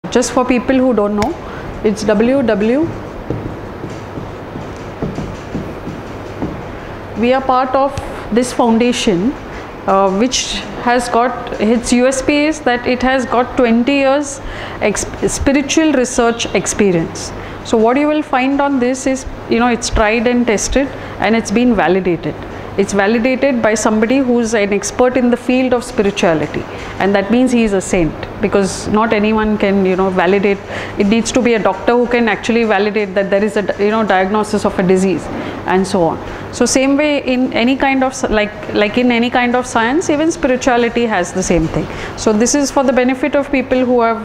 Just for people who don't know, it's www. We are part of this foundation, which has got its USP is that it has got 20 years spiritual research experience. So what you will find on this is, it's tried and tested, and it's been validated. It's validated by somebody who's an expert in the field of spirituality, and that means he is a saint, because not anyone can validate. It needs to be a doctor who can actually validate that there is a diagnosis of a disease and so on. So same way in any kind of like in any kind of science, even spirituality has the same thing. So this is for the benefit of people who have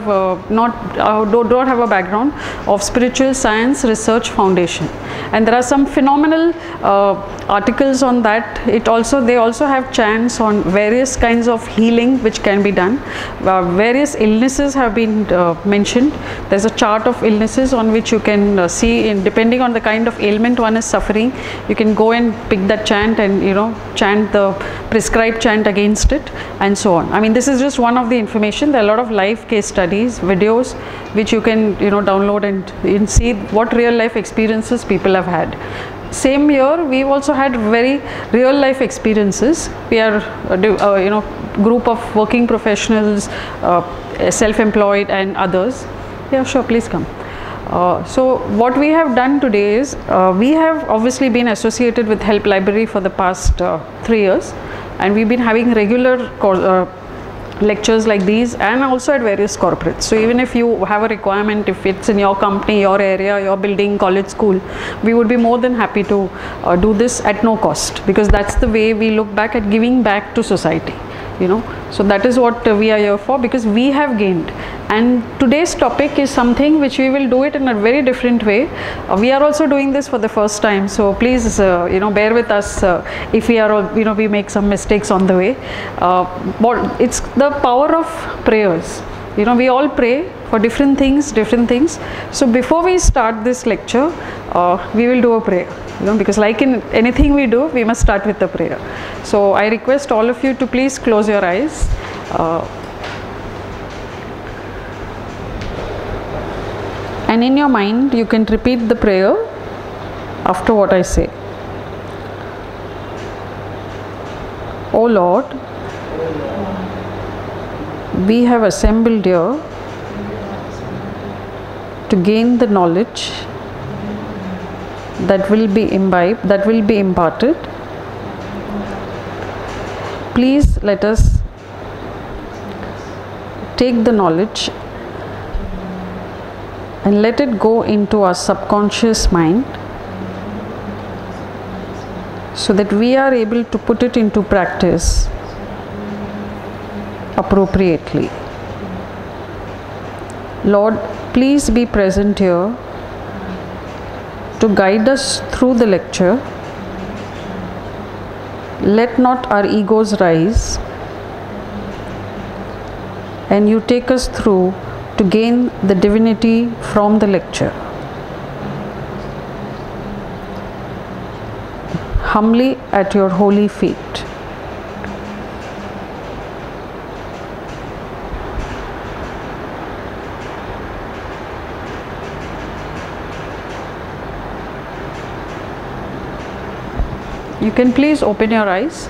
don't have a background of spiritual science research foundation, and there are some phenomenal articles on that. They also have chants on various kinds of healing which can be done. Various illnesses have been mentioned. There's a chart of illnesses on which you can see, depending on the kind of ailment one is suffering, you can go and pick that chant and chant the prescribed chant against it, and so on. I mean, this is just one of the information. There are a lot of live case studies, videos, which you can download and see what real life experiences people have had. Same year, we've also had very real life experiences. We are group of working professionals, self-employed and others. Yeah, sure, please come. So what we have done today is, we have obviously been associated with Help Library for the past 3 years, and we've been having regular lectures like these, and also at various corporates. So even if you have a requirement, if it's in your company, your area, your building, college, school, we would be more than happy to do this at no cost, because that's the way we look back at giving back to society. So that is what we are here for, because we have gained. And today's topic is something which we will do it in a very different way. We are also doing this for the first time, so please bear with us if we are we make some mistakes on the way. It's the power of prayers. We all pray for different things. So before we start this lecture, we will do a prayer, because like in anything we do, we must start with a prayer. So I request all of you to please close your eyes. And in your mind, you can repeat the prayer after what I say. O Lord, we have assembled here to gain the knowledge that will be imbibed, that will be imparted. Please let us take the knowledge and let it go into our subconscious mind, so that we are able to put it into practice appropriately. Lord, please be present here to guide us through the lecture. Let not our egos rise, and you take us through to gain the divinity from the lecture. Humbly at your holy feet. You can please open your eyes.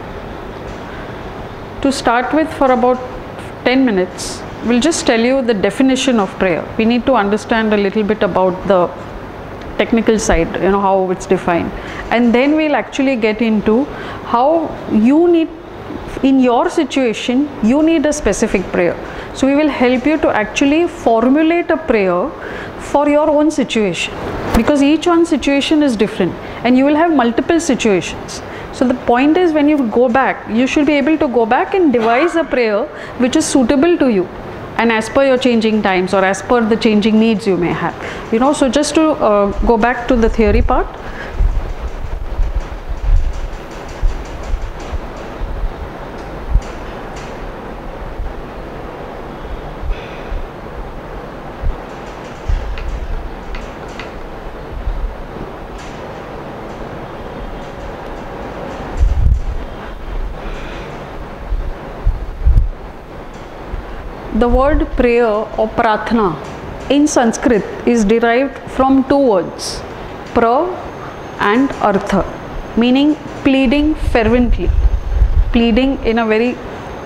To start with, for about 10 minutes, we'll just tell you the definition of prayer. We need to understand a little bit about the technical side, how it's defined. And then we'll actually get into how you need, in your situation, you need a specific prayer. So we will help you to actually formulate a prayer for your own situation, because each one's situation is different and you will have multiple situations. So the point is, when you go back, you should be able to go back and devise a prayer which is suitable to you and as per your changing times, or as per the changing needs you may have. So just to go back to the theory part. the word prayer or prarthana in Sanskrit is derived from two words, pra and artha, meaning pleading fervently, pleading in a very,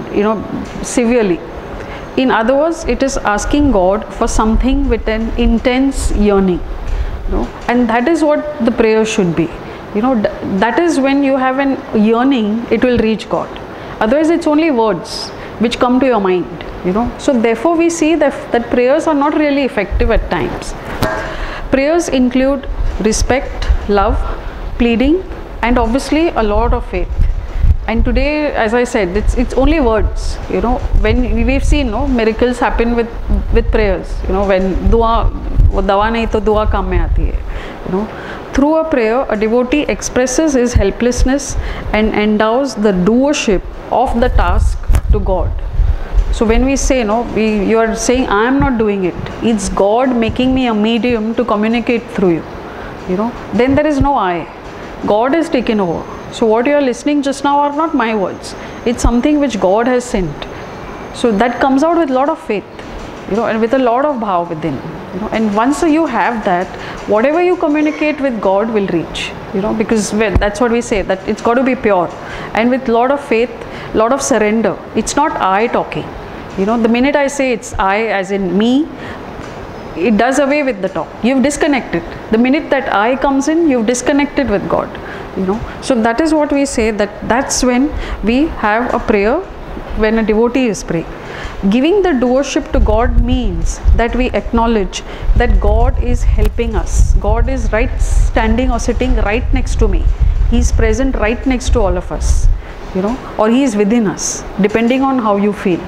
severely. In other words, it is asking God for something with an intense yearning, and that is what the prayer should be. That is when you have an yearning, it will reach God. Otherwise, it's only words which come to your mind, So therefore, we see that prayers are not really effective at times. Prayers include respect, love, pleading, and obviously a lot of faith. And today, as I said, it's only words. When we've seen miracles happen with prayers. When dawa nahi to dua kam mein aati hai. Through a prayer, a devotee expresses his helplessness and endows the doership of the task to God. So when we say, you are saying, I am not doing it. It's God making me a medium to communicate through you. Then there is no I. God is taken over. So what you are listening just now are not my words. It's something which God has sent. So that comes out with a lot of faith, and with a lot of bhav within. And once you have that, whatever you communicate with God will reach. Because that's what we say, that it's got to be pure. And with a lot of faith, lot of surrender. It's not I talking. The minute I say it's I, as in me, it does away with the talk. You've disconnected. The minute that I comes in, you've disconnected with God. So that is what we say, that's when we have a prayer, when a devotee is praying. Giving the doership to God means that we acknowledge that God is helping us. God is standing or sitting right next to me. He is present right next to all of us, or He is within us, depending on how you feel,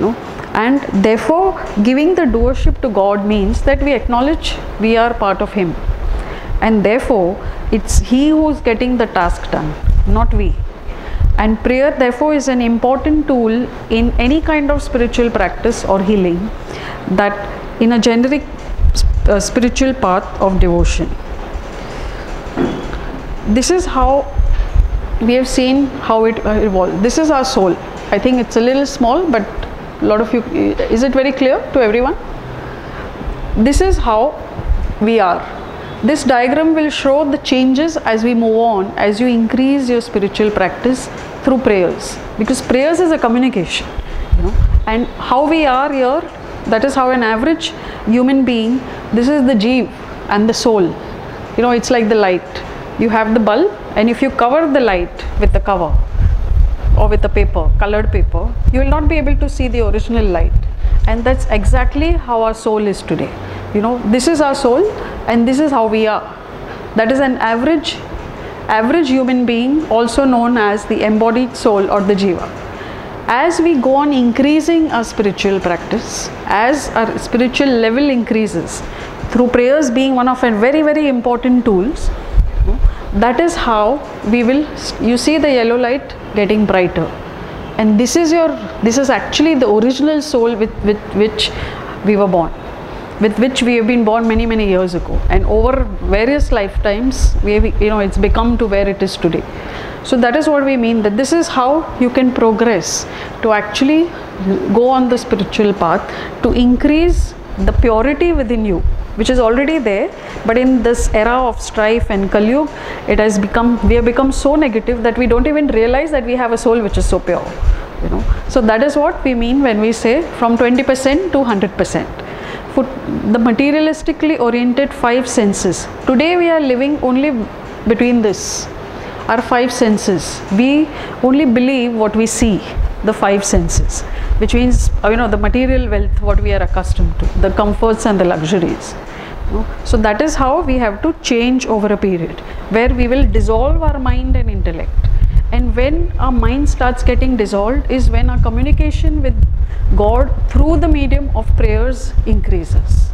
And therefore, giving the doership to God means that we acknowledge we are part of Him. And therefore, it's He who is getting the task done, not we. And prayer therefore is an important tool in any kind of spiritual practice or healing, that in a generic spiritual path of devotion. This is how we have seen how it evolved. This is our soul. I think it's a little small, but a lot of you, is it very clear to everyone? This is how we are. This diagram will show the changes as we move on, as you increase your spiritual practice through prayers, because prayers is a communication, and how we are here, that is how an average human being, this is the jeev and the soul, it's like the light. You have the bulb, and if you cover the light with the cover or with the paper, colored paper, you will not be able to see the original light. And that's exactly how our soul is today. This is our soul, and this is how we are. That is an average human being, also known as the embodied soul or the jiva. As we go on increasing our spiritual practice, as our spiritual level increases, through prayers being one of our very, very important tools, that is how we will, you see the yellow light getting brighter. And this is actually the original soul with which we were born, with which we have been born many, many years ago, and over various lifetimes it's become to where it is today. So that is what we mean, that this is how you can progress to actually go on the spiritual path, to increase the purity within you, which is already there, but in this era of strife and Kali Yuga, we have become so negative that we don't even realize that we have a soul which is so pure. So that is what we mean when we say from 20% to 100%. For the materialistically oriented five senses, today we are living only between this, our five senses. We only believe what we see, the five senses, which means the material wealth, what we are accustomed to, the comforts and the luxuries. So that is how we have to change over a period, where we will dissolve our mind and intellect. And when our mind starts getting dissolved is when our communication with God through the medium of prayers increases.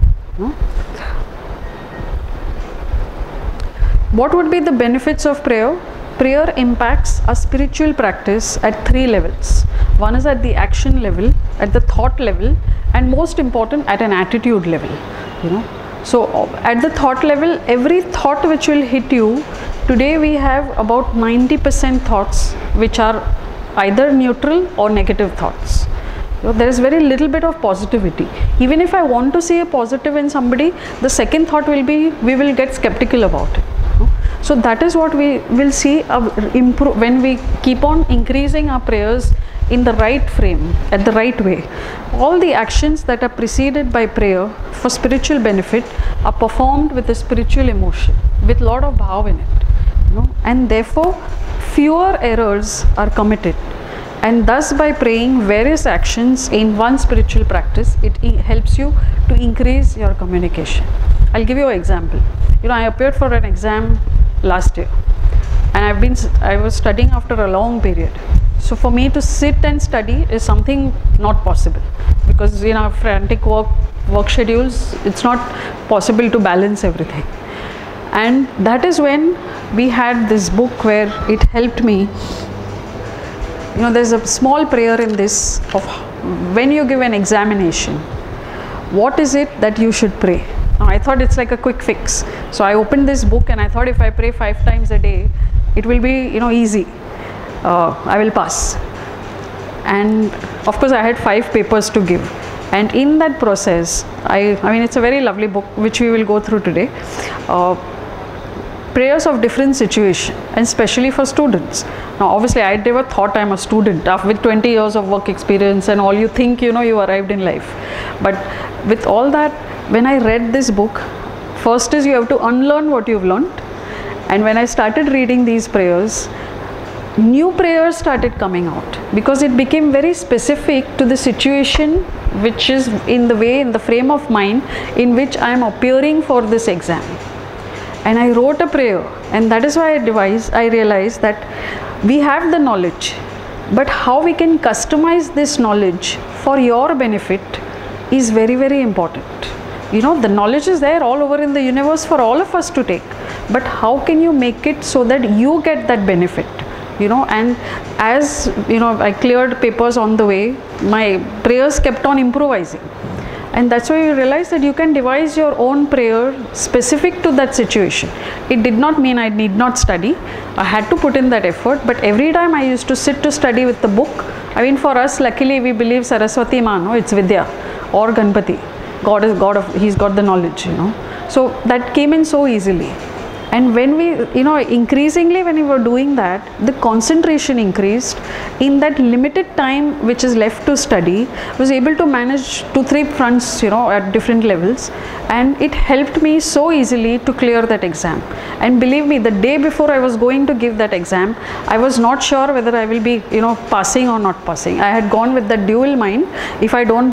What would be the benefits of prayer? Prayer impacts our spiritual practice at three levels. One is at the action level, at the thought level, and most important, at an attitude level. So at the thought level, every thought which will hit you, today we have about 90% thoughts which are either neutral or negative thoughts. So there is very little bit of positivity. Even if I want to see a positive in somebody, the second thought will be, we will get skeptical about it. So that is what we will see improve when we keep on increasing our prayers in the right frame, at the right way. All the actions that are preceded by prayer for spiritual benefit are performed with a spiritual emotion, with lot of bhav in it, and therefore fewer errors are committed. And thus, by praying various actions in one spiritual practice, it helps you to increase your communication. I'll give you an example. I appeared for an exam last year, and I was studying after a long period. So for me to sit and study is something not possible, because frantic work schedules, it's not possible to balance everything. And that is when we had this book where it helped me. There's a small prayer in this of when you give an examination, what is it that you should pray? Now, I thought it's like a quick fix. So I opened this book and I thought if I pray 5 times a day, it will be easy. I will pass. And of course I had 5 papers to give. And in that process, I mean it's a very lovely book which we will go through today. Prayers of different situation, and especially for students. Now obviously I never thought I'm a student. With 20 years of work experience and all, you think you arrived in life. But with all that, when I read this book, first is you have to unlearn what you've learned. And when I started reading these prayers, new prayers started coming out, because it became very specific to the situation, which is in the frame of mind in which I am appearing for this exam. And I wrote a prayer, and that is why I realized that we have the knowledge, but how we can customize this knowledge for your benefit is very, very important. The knowledge is there all over in the universe for all of us to take, but how can you make it so that you get that benefit? And as I cleared papers on the way, my prayers kept on improvising. And that's why you realize that you can devise your own prayer specific to that situation. It did not mean I need not study. I had to put in that effort, but every time I used to sit to study with the book. I mean, for us, luckily we believe Saraswati Ma, it's Vidya, or Ganpati. God is He's got the knowledge, So that came in so easily. And when we, increasingly when we were doing that, the concentration increased. In that limited time which is left to study, I was able to manage 2-3 fronts, at different levels. And it helped me so easily to clear that exam. And believe me, the day before I was going to give that exam, I was not sure whether I will be, passing or not passing. I had gone with that dual mind. If I don't